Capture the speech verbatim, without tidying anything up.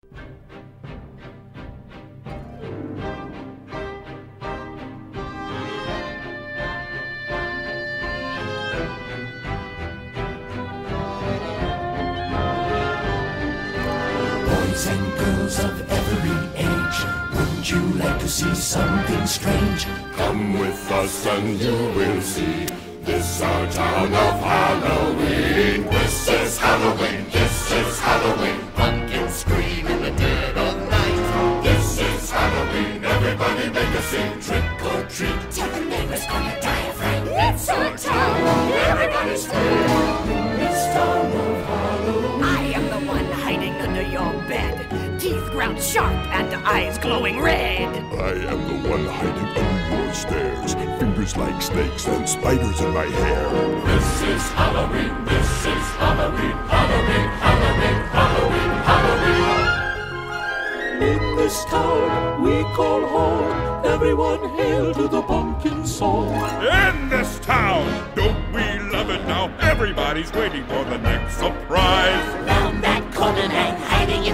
Boys and girls of every age, wouldn't you like to see something strange? Come with us and you will see. This our town of Halloween. This is Halloween, this is Halloween. Pumpkins scream in the dead of night. This is Halloween, everybody make a scene. Trick or treat, Tell the neighbors gonna die of fright. it's our town, everybody scream. This town of Halloween. I am the one hiding under your bed, teeth ground sharp and eyes glowing red. I am the one hiding under your stairs, fingers like snakes and spiders in my hair. This is Halloween, this is Halloween, Halloween, Halloween, Halloween, Halloween. In this town we call home. Everyone hail to the pumpkin song. In this town, don't we love it now? Everybody's waiting for the next surprise. Round that corner and hiding in